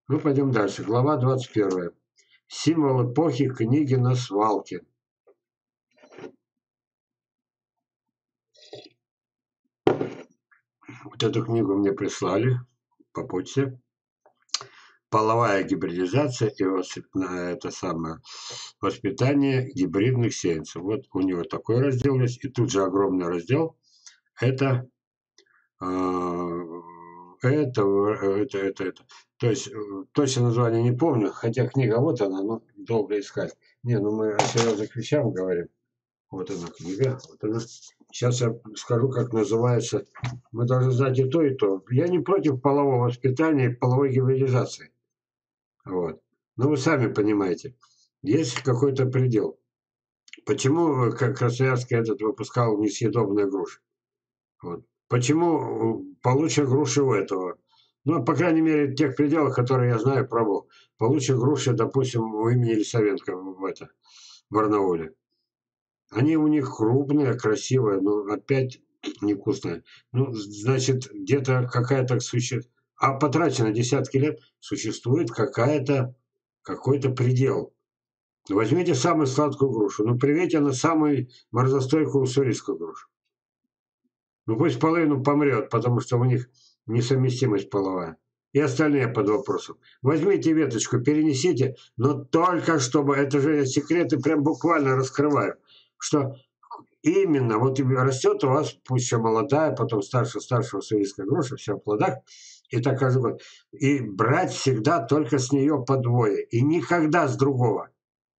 Ну, пойдем дальше. Глава 21. Символ эпохи книги на свалке. Вот эту книгу мне прислали по почте. Половая гибридизация и это самое воспитание гибридных сеянцев. Вот у него такой раздел есть. И тут же огромный раздел. Это это. То есть точно название не помню, хотя книга вот она, но долго искать. Не, ну мы о серьезных вещах говорим. Вот она книга, вот она. Сейчас я скажу, как называется. Мы должны знать и то, и то. Я не против полового воспитания и половой гибридизации. Вот. Но вы сами понимаете, есть какой-то предел. Почему Красноярский этот выпускал несъедобные груши? Вот. Почему получше груши у этого? Ну, по крайней мере, в тех пределах, которые я знаю, пробовал. Получше груши, допустим, у имени Лисавенко в Барнауле. Они у них крупные, красивые, но опять невкусные. Ну, значит, где-то какая-то существует. А потрачено десятки лет, существует какой-то предел. Возьмите самую сладкую грушу, ну, привейте на самую морозостойкую уссурийскую грушу. Ну, пусть половину помрет, потому что у них несовместимость половая. И остальные под вопросом. Возьмите веточку, перенесите, но только чтобы, это же секреты прям буквально раскрываю, что именно вот растет у вас, пусть еще молодая, потом старшая уссурийская груша, все в плодах, и так каждый год. И брать всегда только с нее по двое, и никогда с другого.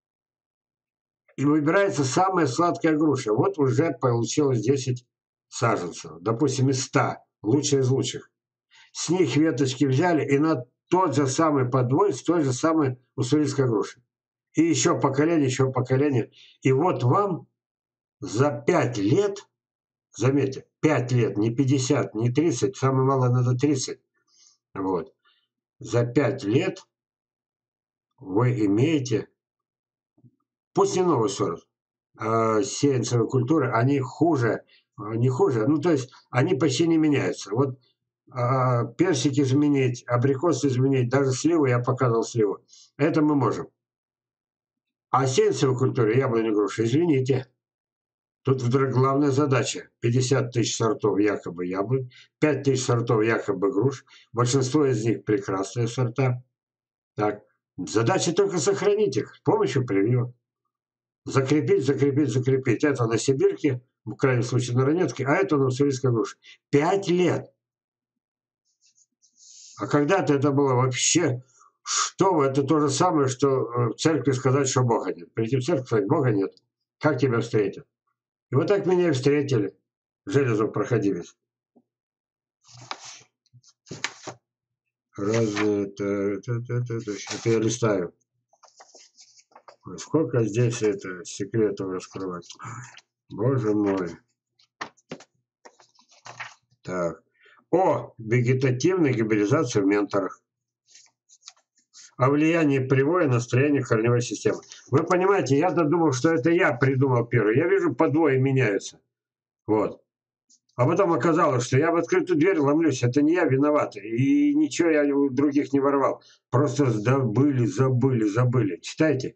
И выбирается самая сладкая груша. Вот уже получилось 10 саженцев, допустим, из 100, лучшие из лучших. С них веточки взяли и на тот же самый подвой с той же самой уссурийской грушей. И еще поколение. И вот вам за 5 лет, заметьте, 5 лет, не 50, не 30, самое малое надо 30. Вот. За 5 лет вы имеете, пусть не новый сорт, сеянцевые культуры, они хуже, не хуже, ну то есть они почти не меняются. Вот персик изменить, абрикос изменить, даже сливу, я показывал сливу, это мы можем. А сеянцевые культуры, яблони, груши, извините, тут вдруг главная задача. 50 тысяч сортов якобы яблонь, 5 тысяч сортов якобы груш, большинство из них прекрасные сорта. Так, задача только сохранить их с помощью прививок. Закрепить. Это на сибирке, в крайнем случае на ранетке, а это на уссурийской груше. 5 лет. А когда-то это было вообще, что вы, это то же самое, что в церкви сказать, что Бога нет. Прийти в церковь, сказать, Бога нет. Как тебя встретят? И вот так меня и встретили. Железов проходились. Разные, это я листаю. Сколько здесь это секретов раскрывать. Боже мой. Так. О вегетативной гибридизации в менторах. О влиянии привоя на строение корневой системы. Вы понимаете, я-то думал, что это я придумал первый. Я вижу, подвои меняются. Вот. А потом оказалось, что я в открытую дверь ломлюсь. Это не я виноват. И ничего я у других не ворвал. Просто забыли. Читайте.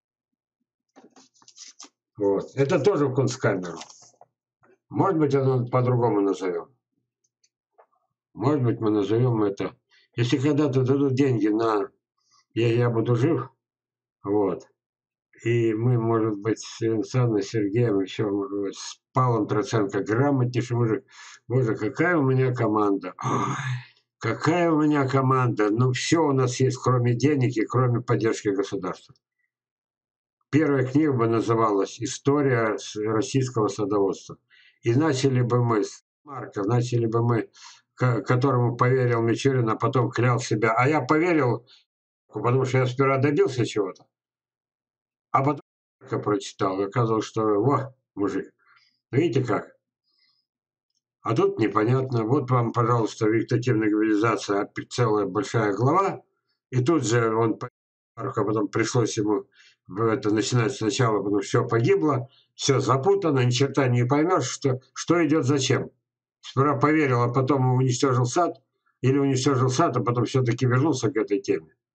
Вот. Это тоже в Кунсткамеру. Может быть, оно по-другому назовем. Может быть, мы назовем это. Если когда-то дадут деньги на я буду жив, вот. И мы, может быть, с Александром Сергеем, еще, может быть, с Павлом Троценко, грамотнейший мужик. Боже, какая у меня команда. Ой, какая у меня команда. Ну, все у нас есть, кроме денег и кроме поддержки государства. Первая книга бы называлась «История российского садоводства». И начали бы мы с Марка, которому поверил Мичурин, а потом клял себя. А я поверил, потому что я сперва добился чего-то, а потом прочитал, и оказалось, что мужик, видите как? А тут непонятно. Вот вам, пожалуйста, вегетативная гибридизация, целая большая глава, и тут же он, а потом пришлось ему начинать сначала, потому что все погибло, все запутано, ни черта не поймешь, что идет зачем. Сперва поверил, а потом уничтожил сад, или уничтожил сад, а потом все-таки вернулся к этой теме.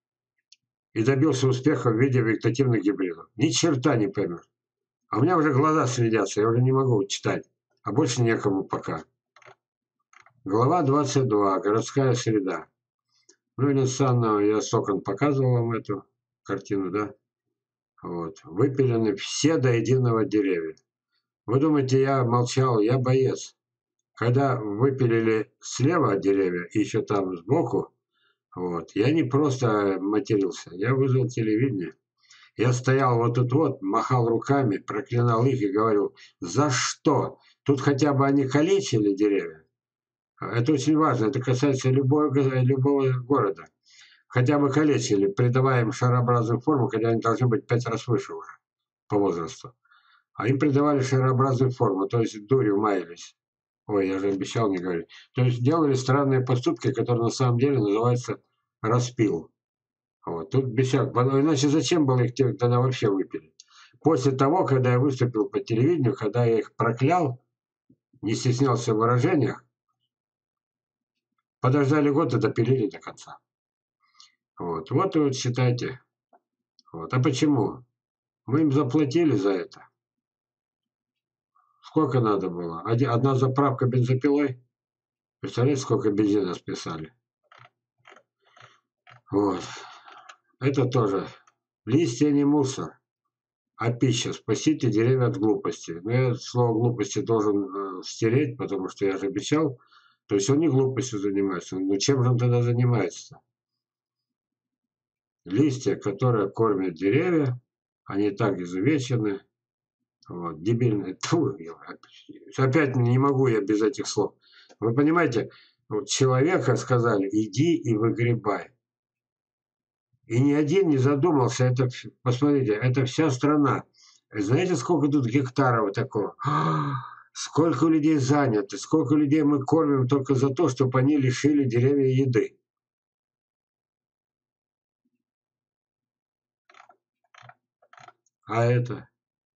и добился успеха в виде вегетативных гибридов. Ни черта не поймешь. А у меня уже глаза слезятся, я уже не могу читать. А больше некому пока. Глава 22. Городская среда. Ну, или Санна, я с окон показывал вам эту картину, да? Вот. Выпилены все до единого деревья. Вы думаете, я молчал? Я боец. Когда выпилили слева от деревья и еще там сбоку, вот, я не просто матерился, я вызвал телевидение. Я стоял вот тут вот, махал руками, проклинал их и говорил, за что? Тут хотя бы они калечили деревья. Это очень важно, это касается любого города. Хотя бы калечили, придавая им шарообразную форму, хотя они должны быть 5 раз выше уже по возрасту. А им придавали шарообразную форму, то есть дурью маялись. Ой, я же обещал не говорить. То есть делали странные поступки, которые на самом деле называются распил. Вот. Тут бесяк. Иначе зачем было их тогда вообще выпили? После того, когда я выступил по телевидению, когда я их проклял, не стеснялся в выражениях, подождали год и допилили до конца. Вот и вот считайте. Вот. А почему? Мы им заплатили за это. Сколько надо было? Одна заправка бензопилой. Представляете, сколько бензина списали? Вот. Это тоже. Листья не мусор, а пища. Спасите деревья от глупости. Но я слово глупости должен стереть, потому что я же обещал. То есть он не глупостью занимается. Ну чем же он тогда занимается? Листья, которые кормят деревья, они так изувечены. Вот, дебильные. Тьфу, опять не могу я без этих слов. Вы понимаете, вот человека сказали, иди и выгребай. И ни один не задумался, это, посмотрите, это вся страна. Знаете, сколько тут гектаров такого? Сколько людей занято, сколько людей мы кормим только за то, чтобы они лишили деревья еды. А это?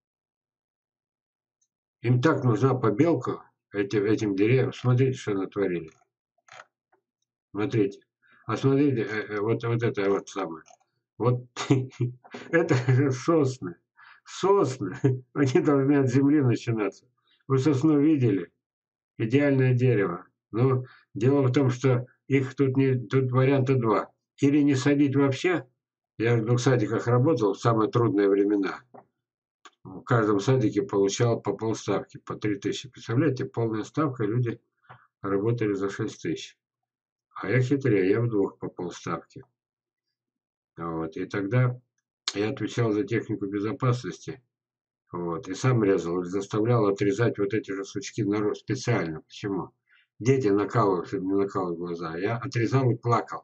Им так нужна побелка, этим деревьям. Смотрите, что натворили. Смотрите. А смотрите, вот это вот самое. Вот это же сосны. Сосны. Они должны от земли начинаться. Вы сосну видели? Идеальное дерево. Но дело в том, что их тут варианта два. Или не садить вообще. Я в 2 садиках работал в самые трудные времена. В каждом садике получал по полставки, по 3000. Представляете, полная ставка, люди работали за 6000. А я хитрее, я в 2 по полставки. Вот. И тогда я отвечал за технику безопасности. Вот. И сам резал, заставлял отрезать вот эти же сучки народ специально. Почему? Дети накалывают, чтобы не накалывать глаза. Я отрезал и плакал.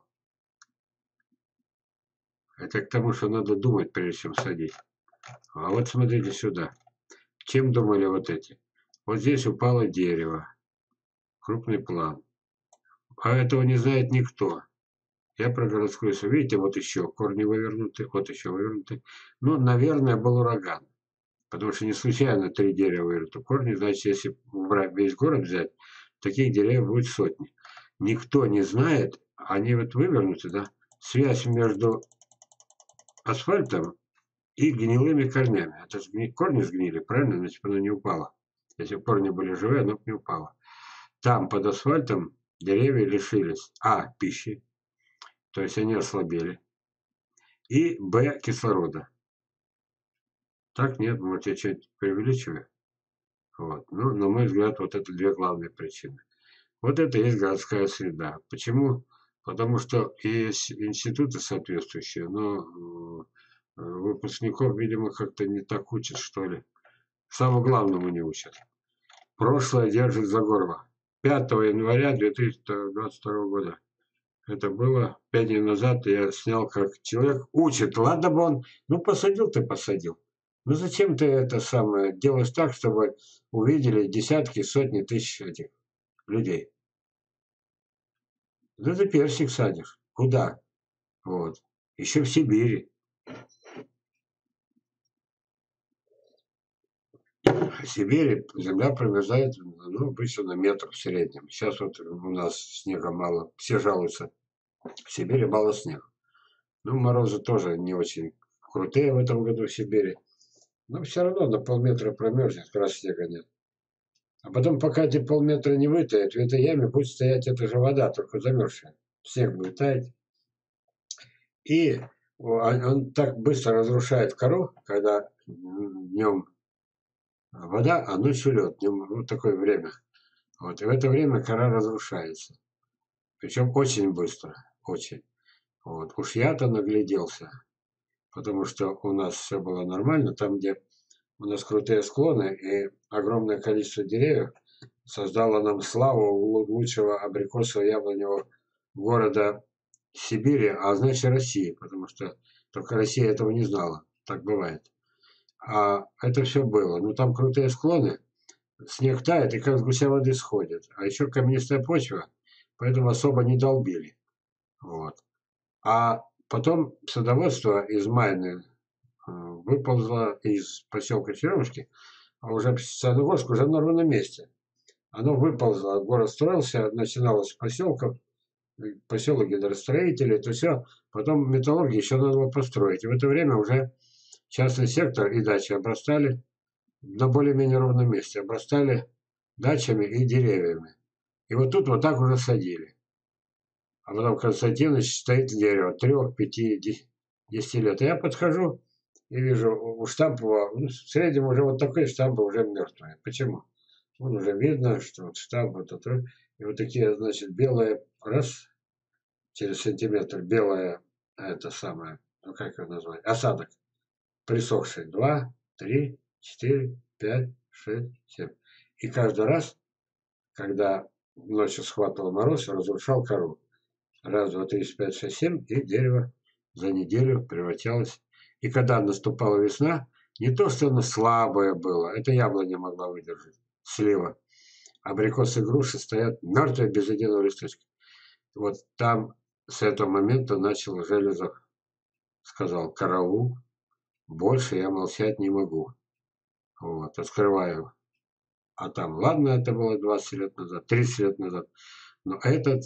Это к тому, что надо думать, прежде чем садить. А вот смотрите сюда. Чем думали вот эти? Вот здесь упало дерево. Крупный план. А этого не знает никто. Я про городскую среду. Видите, вот еще корни вывернуты, вот еще вывернуты. Ну, наверное, был ураган. Потому что не случайно 3 дерева вывернуты корни. Значит, если весь город взять, таких деревьев будет сотни. Никто не знает, они вот вывернуты, да? Связь между асфальтом и гнилыми корнями. Это корни сгнили, правильно? Значит, оно не упало. Если бы корни были живые, оно бы не упало. Там под асфальтом деревья лишились пищи, то есть они ослабели, и кислорода. Так нет, может, я что-нибудь преувеличиваю. Вот. Ну, на мой взгляд, вот это 2 главные причины. Вот это и есть городская среда. Почему? Потому что есть институты соответствующие, но выпускников, видимо, как-то не так учат, что ли. Самому главному не учат. Прошлое держит за горло. 5 января 2022 года. Это было 5 дней назад, я снял, как человек учит. Ладно бы он, ну посадил ты посадил. Ну зачем ты это самое делаешь так, чтобы увидели десятки, сотни тысяч этих людей? Да ты персик садишь. Куда? Вот. Еще в Сибири. В Сибири земля промерзает, ну, обычно на метр в среднем. Сейчас вот у нас снега мало. Все жалуются. В Сибири мало снега. Ну, морозы тоже не очень крутые в этом году в Сибири. Но все равно на полметра промерзнет, как раз снега нет. А потом, пока эти полметра не вытает, в этой яме будет стоять эта же вода, только замерзшая. Снег будет таять. И он так быстро разрушает кору, когда днем вода, а ночью лед. Днем вот такое время. Вот. И в это время кора разрушается. Причем очень быстро. Очень. Вот. Уж я-то нагляделся. Потому что у нас все было нормально. Там, где у нас крутые склоны и огромное количество деревьев, создало нам славу лучшего абрикосового яблоневого города Сибири, а значит России, потому что только Россия этого не знала. Так бывает. А это все было. Ну там крутые склоны, снег тает и как с гуся воды сходит. А еще каменистая почва, поэтому особо не долбили. Вот. А потом садоводство из Майны выползло из поселка Черемушки, а уже Садоводск уже на ровном месте. Оно выползло, город строился, начиналось с поселков, поселок гидростроителей, то все. Потом металлургии еще надо было построить. И в это время уже частный сектор и дачи обрастали на более-менее ровном месте, обрастали дачами и деревьями. И вот тут вот так уже садили. А потом Константинович стоит дерево 3, 5, 10 лет. И я подхожу и вижу у Штампова, ну, в среднем уже вот такой Штампов уже мертвый. Почему? Он уже видно, что вот Штамп, вот это, и вот такие, значит, белые, раз, через сантиметр, белое, это самое, ну как его назвать, осадок, присохший, 2, 3, 4, 5, 6, 7. И каждый раз, когда ночью схватывал мороз, разрушал кору. Раз, два, три, четыре, пять, шесть, семь, и дерево за неделю превращалось. И когда наступала весна, не то, что оно слабое было, это яблоня могла выдержать, слива. Абрикосы и груши стоят мертвые без единого листочка. Вот там с этого момента начал Железов, сказал: караул, больше я молчать не могу. Вот, открываю. А там, ладно, это было 20 лет назад, 30 лет назад, но этот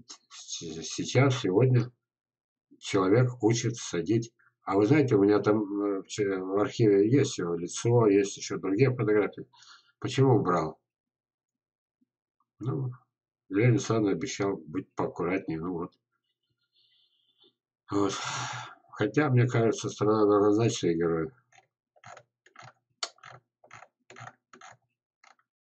сейчас, сегодня человек учит садить. А вы знаете, у меня там в архиве есть его лицо, есть еще другие фотографии. Почему убрал? Ну, Ленин Александрович обещал быть поаккуратнее. Ну вот. Вот. Хотя, мне кажется, страна должна знать своих героев.